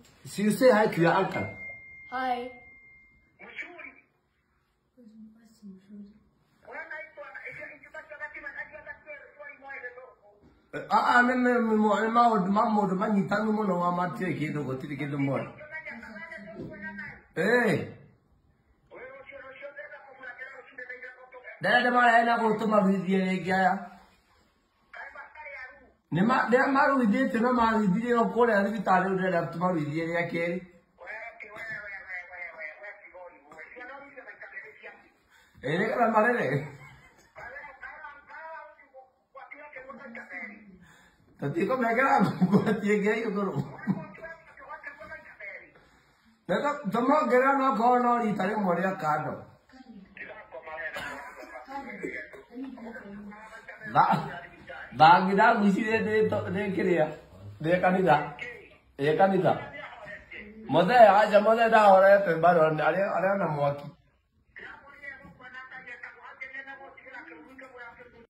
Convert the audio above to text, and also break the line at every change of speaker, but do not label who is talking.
So you say hi to your uncle.
Hi.
Hey. Dada mara go to my video. Nema de maru video to no maru video call and Vitali will have to my video again. Era mare. Tatico Megara, you gay, you go. The more Gerano corner, Italian Moria Cardo. Bagida, we see the Kiria, the Canida, the Canida. Mother, I a mother down, but I don't know what.